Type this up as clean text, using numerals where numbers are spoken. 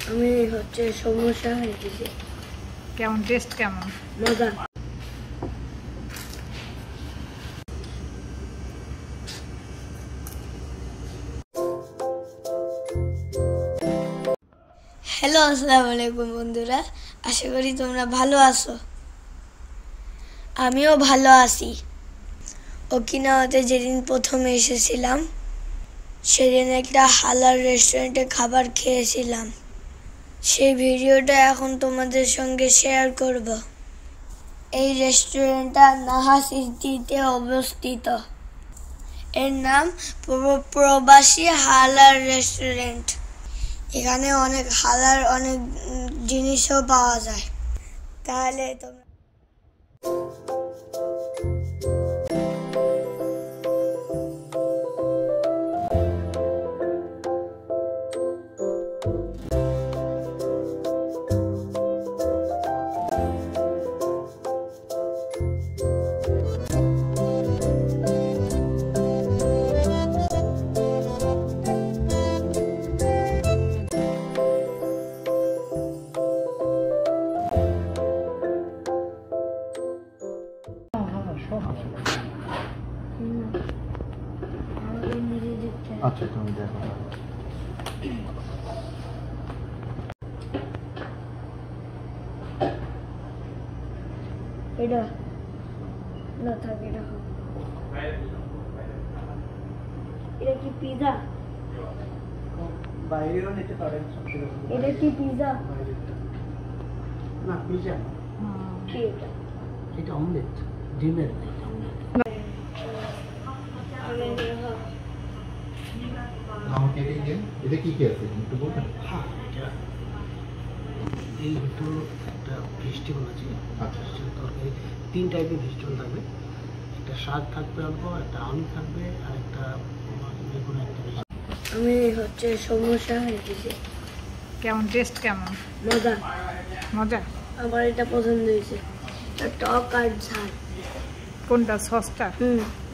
আমি হচ্ছে সমস্যা হয়ে গেছে। কেমন টেস্ট কেমন? মজা। হ্যালো, আসসালামু আলাইকুম বন্ধুরা, আশা করি তোমরা ভালো আছো। আমিও ভালো আছি। ওকিনাওয়াতে যেদিন প্রথমে এসেছিলাম সেদিন একটা হালাল রেস্টুরেন্টে খাবার খেয়েছিলাম। সেই ভিডিওটা এখন তোমাদের সঙ্গে শেয়ার করব। এই রেস্টুরেন্টটা নাহা সিটিতে অবস্থিত। এর নাম প্রবাসী হালাল রেস্টুরেন্ট। এখানে অনেক হালাল অনেক জিনিসও পাওয়া যায়। তাহলে তোমরা আচ্ছা, তুমি দেখো। এটা না থাকে, এটা কি পিজা? বাইরেও নিতে পারেন। এটা কি পিজা? না, পিজা কি এটা? এটা অমলেট, ডিমের। আমাকে এটা কি কি আছে একটু বলবেন? হ্যাঁ, এটা এই একটু একটা ভেজিটেবল আছে। আচ্ছা, তরকারি 3 টাইপের ভেজিটেবল থাকবে। একটা শাক থাকবে অল্প, একটা আলু থাকবে, আর একটা বেগুন একটা। আমি হচ্ছে সমস্যা হয়ে গেছে। কেমন টেস্ট কেমন? মজা। মজা। আমার এটা পছন্দ হয়েছে, টক আর ঝাল। কোনটা? সসটা?